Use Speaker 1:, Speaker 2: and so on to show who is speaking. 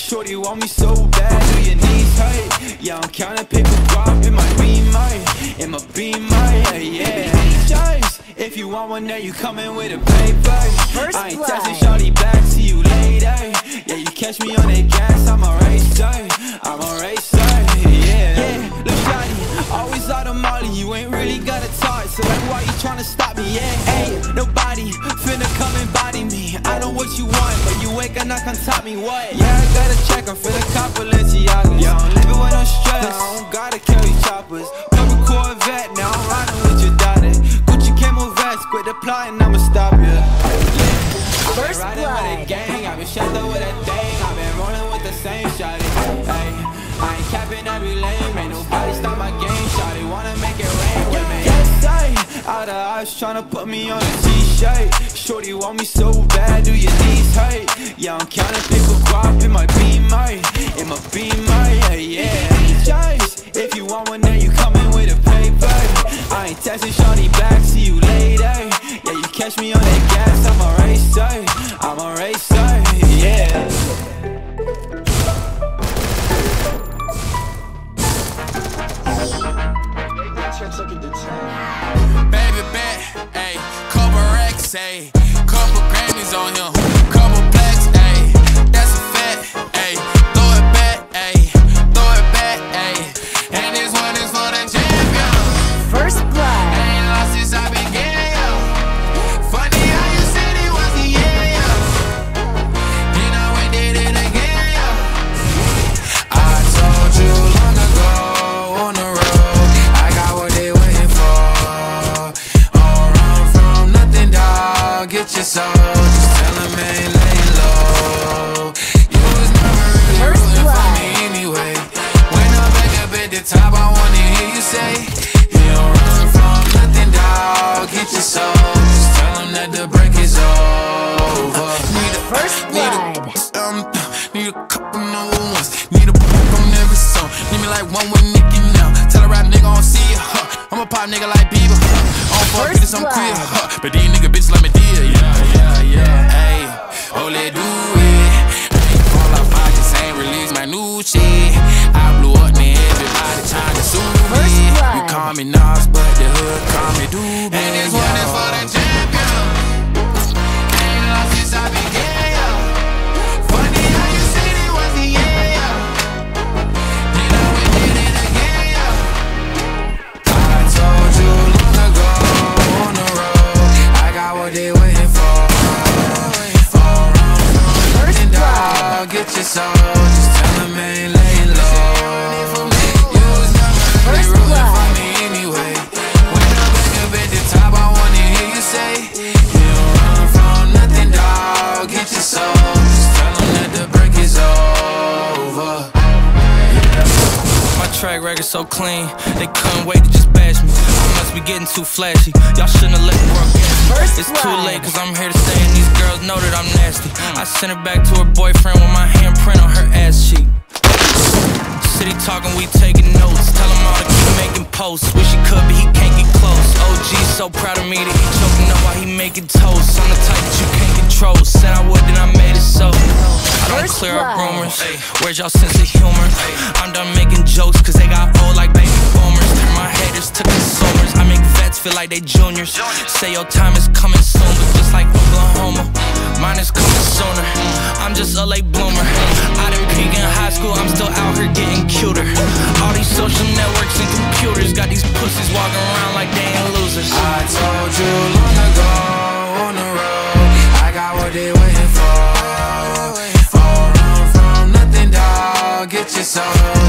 Speaker 1: Shorty want me so bad, do your knees hurt? Yeah, I'm counting paper guap in my beamer, yeah. Choice. If you want one, then you coming with a paper. I ain't texting shorty back, see you later. Yeah, you catch me on that gas, I'm a racer, yeah. Look shawty, always out of Molly, you ain't really got a talk, so like why you tryna stop me, yeah? Ain't nobody finna come and body me. I know what you want, but you ain't gonna come top me, what? Yeah, I gotta check, I'm finna cop Balenciagas. Yeah, I'm living with no stress, I don't gotta carry choppers. Cover Corvette, now I'm riding with your daughter. Gucci camo vest, quit the plotting, I'ma stop ya.
Speaker 2: First
Speaker 1: Riding with a gang, I've been shut up with a thing. I've been rolling with the same shawty. Hey, I ain't capping every lane, ain't nobody stop my game. Shawty wanna make it rain with me. Yes, I out of eyes tryna put me on a t-shirt. Shorty want me so bad, do your knees hurt? Yeah, I'm counting paper guap in my beamer, yeah. Choice. If you want one, then you coming with a paper. I ain't texting shorty back, see you later. Yeah, you catch me on that gas, I'm a racer, yeah.
Speaker 3: Baby bet, ayy, couple racks, ayy, couple Grammys on him, couple blacks, ayy, that's a fact, ayy, throw it back, ayy, and this one is for the champion.
Speaker 2: First blood.
Speaker 3: Ain't lost since I began, yo. Funny how you said it was the end, yo. Then I went did it again, yo. I told you long ago on the road, I got what they waiting for. Don't run from nothing, dog. Get your soul, just tell them ain't laying low. You was never really rooting for me anyway. When I'm back up at the top, I wanna hear you say, you don't run from nothing, dog. Get your soul, just tell them that the break is over. Need a need a couple number ones. Need a book on every song. Need me like one with Nicki now. Tell a rap nigga I don't see ya, I'm a pop nigga like Bieber, I don't fuck bitches, I'm queer, but these nigga bitches like me dear, yeah. Hey, oh let do it. I ain't fall off, I just ain't release my new shit. I blew up, man, everybody trying to sue me. You call me Nas, but the hood call me Doobie. And this one is for the champion. Ain't lost since I began, yo. Funny how you said it was the end, yo. Then I went did it again, yo. I told you long ago on the road, I got what they waiting for. Don't run from nothing, dog. Get your soul, just tell them ain't laying low. You was never really rooting for me anyway. When I'm back up at the top, I wanna hear you say, you don't run from nothing, dog. Get your soul, just tell them that the break is over.
Speaker 4: My track record so clean, they couldn't wait to just bash me. I must be getting too flashy, y'all shouldn't have let the world get me. It's too late cause I'm here to stay and these girls know that I'm nasty. I sent her back to her boyfriend with my handprint on her ass cheek. City talking, we taking notes, tell him all to keep making posts. Wish he could but he can't get close. OG so proud of me that he choking up while he making toast. I'm the type that you can't control, said I would then I made it so. I don't clear up rumors, where's y'all sense of humor? I'm done making jokes cause they got old like baby boomers. Turn my haters to consumers, I make vets feel like they juniors. Say your time is coming soon, but just like Oklahoma, mine is coming sooner. I'm just a late bloomer. I didn't peak in high school, I'm still out here getting cuter. All these social networks and computers got these pussies walking around like they ain't losers.
Speaker 3: I told you long ago on the road, I got what they waiting for. Don't run from nothing, dog. Get your soul.